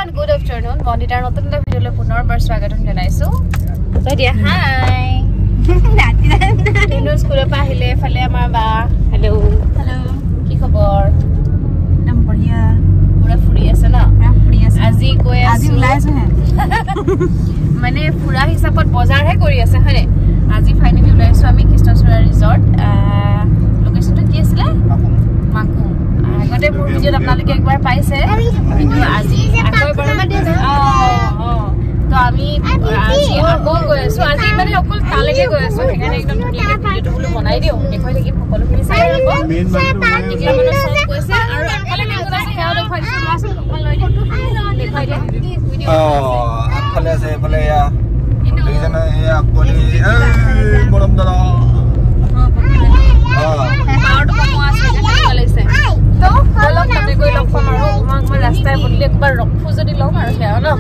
everyone, good afternoon. Monitor নতুন এটা ভিডিওলৈ পুনৰবাৰ স্বাগতম জনাইছো। তো দিয়া হাই। দিনৰ স্কুলৰ পৰা আহিলে ফালে আমাৰ বা হেল্ল হেল্ল কি খবৰ? একদম বঢ়িয়া। পুৰা ফুৰি আছে না? ফুৰি আছে। আজি গৈ আছো। আজি ওলাইছো হে। মানে ফুৰা হিচাপত বজাৰহে কৰি আছে হয়নে? আজি ফাইনেলি ওলাইছো আমি কৃষ্ণচূড়া ৰিজৰ্ট। লোকেশনটো কি আছিল? মাকু। আগতে মোৰ ভিডিঅ'ত আপোনালোকে একবাৰ পাইছে কিন্তু আজি আকৌ এবাৰ তো আমি আজি আকৌ গৈ আছো আজি মানে অকল তালৈকে গৈ আছো সেইকাৰণে একদম ধুনীয়াকৈ ভিডিঅ'টো বোলো বনাই দিওঁ দেখুৱাই থাকিম সকলোখিনি চাই আহিব এতিয়া মানে চব গৈছে আৰু আগফালে মেংগো আছে সেয়াও দেখুৱাই দিছোঁ লোৱাচোন অকল লৈ দেখুৱাই দিয়া আগফালে আছে এইফালে এয়া দেখিছেনে এয়া পলি মৰম দাদা পাৱাৰটো কমোৱা আছে কেনেকুৱা লাগিছে তো অলপ তাতে গৈ লগ পাম আৰু মই ৰাস্তাই বদলি একবাৰ ৰখো যদি ল'ম আৰু সেয়া ন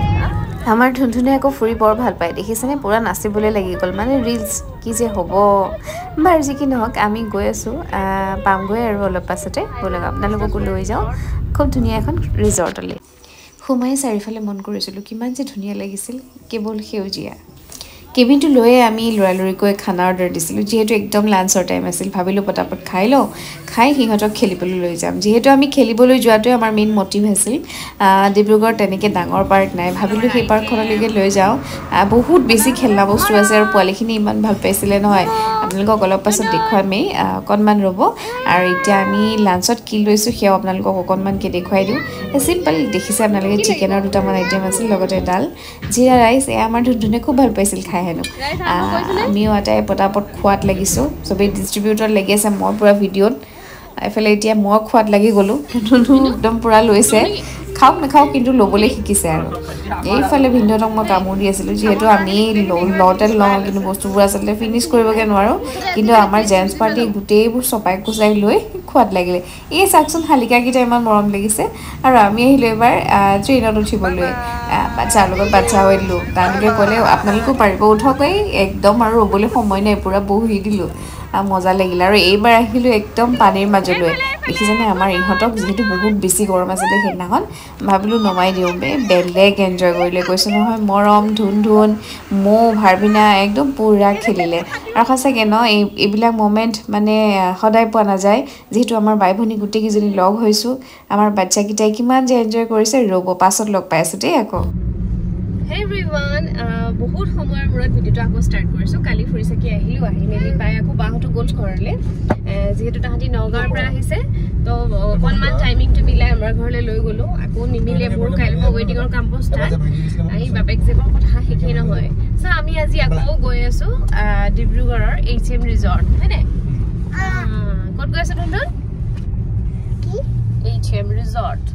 আমাৰ ধুনধুনে আকৌ ফুৰি বৰ ভাল পায় দেখিছেনে পুৰা নাচিবলৈ লাগি গ'ল মানে ৰিলছ কি যে হ'ব বাৰু যি কি নহওক আমি গৈ আছোঁ পামগৈ আৰু অলপ পাছতে ব'লক আপোনালোককো লৈ যাওঁ খুব ধুনীয়া এখন ৰিজৰ্টলৈ সোমাই চাৰিওফালে মন কৰিছিলোঁ কিমান যে ধুনীয়া লাগিছিল কেৱল সেউজীয়া কেবিনটো লৈয়ে আমি লৰালৰিকৈ খানা অৰ্ডাৰ দিছিলোঁ যিহেতু একদম লাঞ্চৰ টাইম আছিল ভাবিলোঁ পটাপট খাই লওঁ খাই সিহঁতক খেলিবলৈ লৈ যাম যিহেতু আমি খেলিবলৈ যোৱাটোৱে আমাৰ মেইন মটিভ আছিল ডিব্ৰুগড়ত তেনেকৈ ডাঙৰ পাৰ্ক নাই ভাবিলোঁ সেই পাৰ্কখনলৈকে লৈ যাওঁ বহুত বেছি খেলনা বস্তু আছে আৰু পোৱালিখিনি ইমান ভাল পাইছিলে নহয় আপোনালোকক অলপ পাছত দেখুৱামেই অকণমান ৰ'ব আৰু এতিয়া আমি লাঞ্চত কি লৈছোঁ সেয়াও আপোনালোকক অকণমানকৈ দেখুৱাই দিওঁ চিম্পল দেখিছে আপোনালোকে চিকেনৰ দুটামান আইটেম আছিল লগতে ডাল জিৰা ৰাইচ এয়া আমাৰ ধুনধুনে খুব ভাল পাইছিল খাই হেনো আমিও এটাই পটাপট খোৱাত লাগিছোঁ চবেই ডিষ্ট্ৰিবিউটৰ লাগি আছে মই পূৰা ভিডিঅ'ত এইফালে এতিয়া মই খোৱাত লাগি গ'লোঁ ধুনু একদম পূৰা লৈছে খাওক নাখাওক কিন্তু ল'বলৈ শিকিছে আৰু এইফালে ভিনদেউহঁতক মই কামোৰ দি আছিলোঁ যিহেতু আমি লওঁতে লওঁ কিন্তু বস্তুবোৰ আচলতে ফিনিছ কৰিবগৈ নোৱাৰোঁ কিন্তু আমাৰ জেমছ পাৰ্টিয়ে গোটেইবোৰ চপাই কোচাই লৈ খোৱাত লাগিলে এই চাওকচোন শালিকাকেইটা ইমান মৰম লাগিছে আৰু আমি আহিলোঁ এবাৰ ট্ৰেইনত উঠিবলৈ বাচ্ছাৰ লগত বাচ্ছাও দিলোঁ তেওঁলোকে ক'লে আপোনালোকেও পাৰিব উঠক এই একদম আৰু ৰ'বলৈ সময় নাই পূৰা বহি দিলোঁ মজা লাগিলে আৰু এইবাৰ আহিলোঁ একদম পানীৰ মাজলৈ দেখিছেনে আমাৰ ইহঁতক যিহেতু বহুত বেছি গৰম আছিলে সেইদিনাখন ভাবিলোঁ নমাই দিওঁ বেলেগ এনজয় কৰিলে কৈছোঁ নহয় মৰম ধুন মৌ ভাৰবিনা একদম পূৰা খেলিলে আৰু সঁচাকৈ ন এইবিলাক মমেণ্ট মানে সদায় পোৱা নাযায় যিহেতু আমাৰ বাই ভনী গোটেইকেইজনী লগ হৈছোঁ আমাৰ বাচ্ছাকেইটাই কিমান যে এনজয় কৰিছে ৰ'ব পাছত লগ পাই আছোঁ দেই আকৌ Hey everyone, বহুত সময়ৰ মূৰত ভিডিঅ'টো আকৌ ষ্টাৰ্ট কৰিছোঁ কালি ফুৰি চাকি আহিলোঁ আহি মেলি পাই আকৌ বাহঁতো গ'ল ঘৰলৈ যিহেতু তাহাঁতি নগাঁৱৰ পৰা আহিছে তো অকণমান টাইমিংটো মিলাই আমাৰ ঘৰলৈ লৈ গ'লোঁ আকৌ নিমিলে মোৰ কাইলৈৰ পৰা ৱেডিঙৰ কামবোৰ ষ্টাৰ্ট আহি বাপেক জীয়েকৰ কথা শেষেই নহয় চ' আমি আজি আকৌ গৈ আছোঁ ডিব্ৰুগড়ৰ HM ৰিজৰ্ট হয়নে ক'ত গৈ আছোঁ ধুনধুন HM ৰিজৰ্ট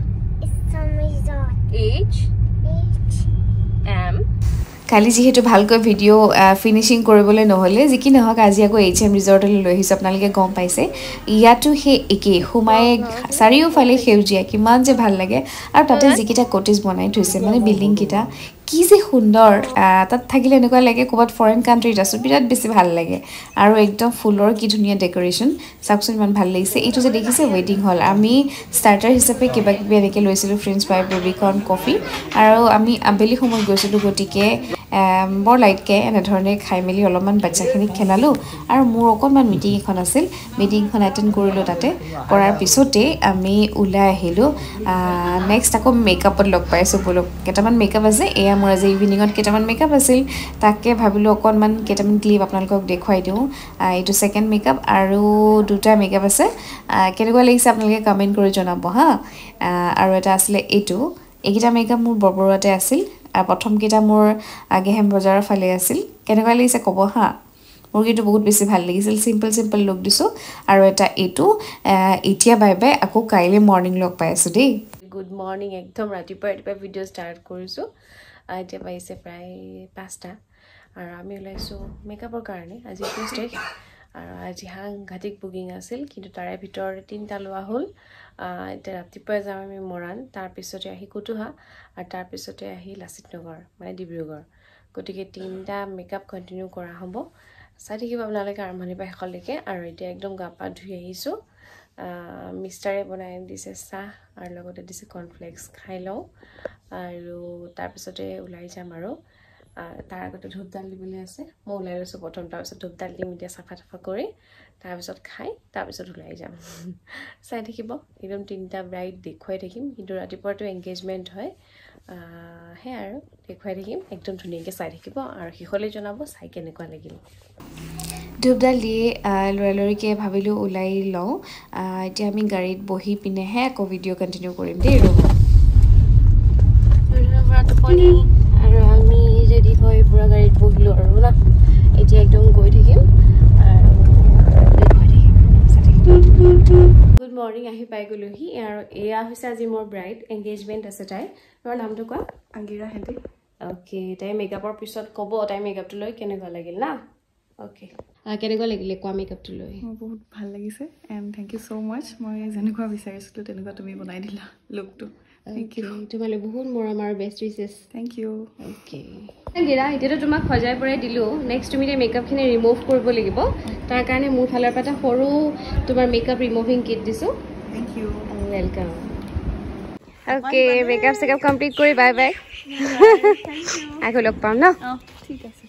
কালি যিহেতু ভালকৈ ভিডিঅ' ফিনিচিং কৰিবলৈ নহ'লে যি কি নহওক আজি আকৌ HM ৰিজৰ্টলৈ লৈ আহিছোঁ আপোনালোকে গম পাইছে ইয়াতো সেই একেই সোমাই চাৰিওফালে সেউজীয়া কিমান যে ভাল লাগে আৰু তাতে যিকেইটা কটেজ বনাই থৈছে মানে বিল্ডিংকেইটা কি যে সুন্দৰ তাত থাকিলে এনেকুৱা লাগে ক'ৰবাত ফৰেইন কাণ্ট্ৰিত আছোঁ বিৰাট বেছি ভাল লাগে আৰু একদম ফুলৰ কি ধুনীয়া ডেক'ৰেশ্যন চাওকচোন ইমান ভাল লাগিছে এইটো যে দেখিছে ৱেডিং হল আমি ষ্টাৰ্টাৰ হিচাপে কিবা কিবি এনেকৈ লৈছিলোঁ ফ্ৰেঞ্চ ফ্ৰাই বেবিকৰ্ণ কফি আৰু আমি আবেলি সময়ত গৈছিলোঁ গতিকে বৰ লাইটকৈ এনেধৰণে খাই মেলি অলপমান বাচ্ছাখিনিক খেলালোঁ আৰু মোৰ অকণমান মিটিং এখন আছিল মিটিংখন এটেণ্ড কৰিলোঁ তাতে কৰাৰ পিছতেই আমি ওলাই আহিলোঁ নেক্সট আকৌ মেকআপত লগ পাইছোঁ বোলো কেইটামান মেকআপ আছে এয়া মোৰ আজি ইভিনিঙত কেইটামান মেকআপ আছিল তাকে ভাবিলোঁ অকণমান কেইটামান ক্লিপ আপোনালোকক দেখুৱাই দিওঁ এইটো ছেকেণ্ড মেকআপ আৰু দুটা মেকআপ আছে কেনেকুৱা লাগিছে আপোনালোকে কমেণ্ট কৰি জনাব হা আৰু এটা আছিলে এইকেইটা মেকআপ মোৰ বৰবৰুৱাতে আছিল আৰু প্ৰথমকেইটা মোৰ গেহেম বজাৰৰ ফালে আছিল কেনেকুৱা লাগিছে ক'ব হা মোৰ কিন্তু বহুত বেছি ভাল লাগিছিল চিম্পল লুক দিছোঁ আৰু এটা এতিয়া বাই বাই আকৌ কাইলৈ মৰ্ণিং লগ পাই আছোঁ দেই গুড মৰ্ণিং একদম ৰাতিপুৱা ভিডিঅ' ষ্টাৰ্ট কৰিছোঁ এতিয়া পাইছে প্ৰায় 5টা আৰু আমি ওলাইছোঁ মেকআপৰ কাৰণে আজি 21 তাৰিখ আৰু আজি সাংঘাতিক বুকিং আছিল কিন্তু তাৰে ভিতৰত 3টা লোৱা হ'ল এতিয়া ৰাতিপুৱাই যাম আমি মৰাণ তাৰপিছতে আহি কুতুহা আৰু তাৰপিছতে আহি লাচিত নগৰ মানে ডিব্ৰুগড় গতিকে 3টা মেকআপ কণ্টিনিউ কৰা হ'ব চাই থাকিব আপোনালোকে আৰম্ভণিৰ পৰা শেষলৈকে আৰু এতিয়া একদম গা পা ধুই আহিছোঁ মিষ্টাৰে বনাই দিছে চাহ আৰু লগতে দিছে কৰ্ণফ্লেক্স খাই লওঁ আৰু তাৰপিছতে ওলাই যাম আৰু তাৰ আগতে ধূপডাল দিবলৈ আছে মই ওলাই লৈছোঁ প্ৰথম তাৰপিছত ধূপডাল দিম এতিয়া চাফা কৰি তাৰপিছত খাই তাৰপিছত ওলাই যাম চাই থাকিব একদম 3টা ব্ৰাইড দেখুৱাই থাকিম কিন্তু ৰাতিপুৱাটো এংগেজমেণ্ট হয় হে আৰু দেখুৱাই থাকিম একদম ধুনীয়াকৈ চাই থাকিব আৰু শেষলৈ জনাব চাই কেনেকুৱা লাগিল ধূপডাল দিয়ে লৰালৰিকৈ ভাবিলোঁ ওলাই লওঁ এতিয়া আমি গাড়ীত বহি পিনেহে আকৌ ভিডিঅ' কণ্টিনিউ কৰিম দেই ৰ'ব আৰু আমি যদি হয় পুৰা গাড়ীত বহিলোঁ আৰু না এতিয়া একদম গৈ থাকিম গুড মৰ্ণিং আহি পাই গ'লোহি আৰু এয়া হৈছে আজি মোৰ ব্ৰাইড এংগেজমেণ্ট আছে তাইৰ তোমাৰ নামটো কোৱা আংগিৰা হেঁতি অ'কে তাই মেকআপৰ পিছত ক'ব তাই মেকআপটো লৈ কেনেকুৱা লাগিল না অ'কে কেনেকুৱা লাগিলে কোৱা মেকআপটো লৈ মোৰ বহুত ভাল লাগিছে and thank you so' much মই যেনেকুৱা বিচাৰিছিলোঁ তেনেকুৱা তুমি বনাই দিলা লুকটো থেংক ইউ তোমালৈ বহুত মৰম আৰু best wishes thank you okay গিৰা এতিয়াতো তোমাক সজাই পৰাই দিলোঁ নেক্সট তুমি এতিয়া মেকআপখিনি ৰিমুভ কৰিব লাগিব তাৰ কাৰণে মোৰ ফালৰ পৰা এটা সৰু তোমাৰ মেকআপ ৰিমুভিং কিট দিছোঁ thank you welcome okay makeup checkup complete কৰি বাই বাই আকৌ লগ পাম ন ঠিক আছে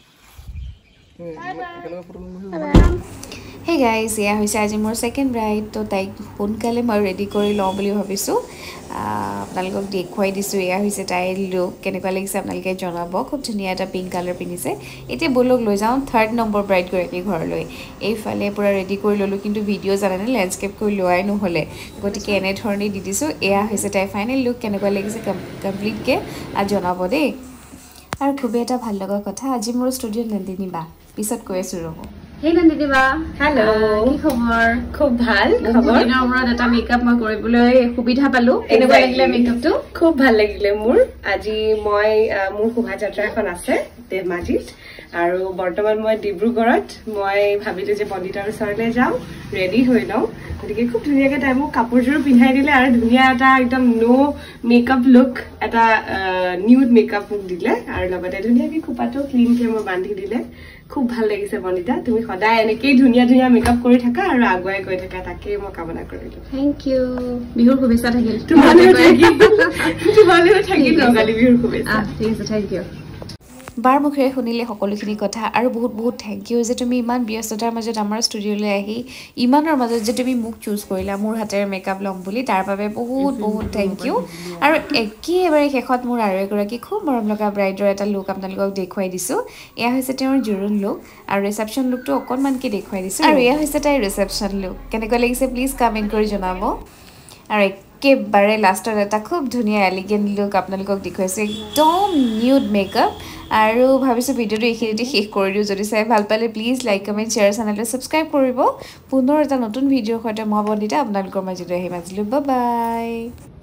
হে গাইজ এয়া হৈছে আজি মোৰ ছেকেণ্ড ব্ৰাইড তো তাইক সোনকালে মই ৰেডি কৰি লওঁ বুলি ভাবিছোঁ আপোনালোকক দেখুৱাই দিছোঁ এয়া হৈছে তাইৰ লুক কেনেকুৱা লাগিছে আপোনালোকে জনাব খুব ধুনীয়া এটা পিংক কালাৰ পিন্ধিছে এতিয়া ব'লক লৈ যাওঁ 3rd নম্বৰ ব্ৰাইডগৰাকী ঘৰলৈ এইফালে পূৰা ৰেডি কৰি ল'লোঁ কিন্তু ভিডিঅ' জানেনে লেণ্ডস্কেপ কৰি লোৱাই নহ'লে গতিকে এনেধৰণেই দি দিছোঁ এয়া হৈছে তাইৰ ফাইনেল লুক কেনেকুৱা লাগিছে কমপ্লিটকৈ জনাব দেই আৰু খুবেই এটা ভাল লগা কথা আজি মোৰ ষ্টুডিঅ'ত নন্দিনী বা পিছত কৈ আছোঁ ৰ'ব হেই নন্দিনী বা হেল্ল' কি খবৰ খুব ভাল খবৰ দিনৰ মূৰত এটা মেকআপ মই কৰিবলৈ সুবিধা পালোঁ কেনেকুৱা লাগিলে মেকআপটো খুব ভাল লাগিলে মোৰ আজি মই মোৰ শোভাযাত্ৰা এখন আছে ধেমাজিত আৰু বৰ্তমান মই ডিব্ৰুগড়ত মই ভাবিলোঁ যে পণ্ডিতৰ ওচৰলৈ যাওঁ ৰেডি হৈ লওঁ গতিকে খুব ধুনীয়াকৈ তাই মোক কাপোৰযোৰ পিন্ধাই দিলে আৰু ধুনীয়া এটা একদম ন' মেকআপ লুক এটা নিউড মেকআপ মোক দিলে আৰু লগতে ধুনীয়াকৈ খোপাটো ক্লিনকৈ মই বান্ধি দিলে খুব ভাল লাগিছে বনিতা তুমি সদায় এনেকেই ধুনীয়া ধুনীয়া মেকআপ কৰি থাকা আৰু আগুৱাই গৈ থাকা তাকেই মই কামনা কৰিলোঁ থেংক ইউ বিহুৰ শুভেচ্ছা থাকিল তোমালৈও থাকিল ৰঙালী বিহুৰ শুভেচ্ছা ঠিক আছে থেংক ইউ বাৰ মুখেৰে শুনিলে সকলোখিনি কথা আৰু বহুত বহুত থেংক ইউ যে তুমি ইমান ব্যস্ততাৰ মাজত আমাৰ ষ্টুডিঅ'লৈ আহি ইমানৰ মাজত যে তুমি মোক চুজ কৰিলা মোৰ হাতেৰে মেকআপ ল'ম বুলি তাৰ বাবে বহুত বহুত থেংক ইউ আৰু একেবাৰে শেষত মোৰ আৰু এগৰাকী খুব মৰম লগা ব্ৰাইডৰ এটা লুক আপোনালোকক দেখুৱাই দিছোঁ এয়া হৈছে তেওঁৰ জোৰোণ লুক আৰু ৰিচেপশ্যন লুকটো অকণমানকৈ দেখুৱাই দিছোঁ আৰু এয়া হৈছে তাইৰ ৰিচেপশ্যন লুক কেনেকুৱা লাগিছে প্লিজ কমেণ্ট কৰি জনাব আৰু একেবাৰে লাষ্টত এটা খুব ধুনীয়া এলিগেণ্ট লুক আপোনালোকক দেখুৱাইছোঁ একদম নিউড মেকআপ আৰু ভাবিছোঁ ভিডিঅ'টো এইখিনিতে শেষ কৰি দিওঁ যদি চাই ভাল পালে প্লিজ লাইক কমেণ্ট শ্বেয়াৰ চেনেলটো ছাবস্ক্ৰাইব কৰিব পুনৰ এটা নতুন ভিডিঅ'ৰ সৈতে মই বন্দিতা আপোনালোকৰ মাজলৈ আহিম আজিলৈ বাই বাই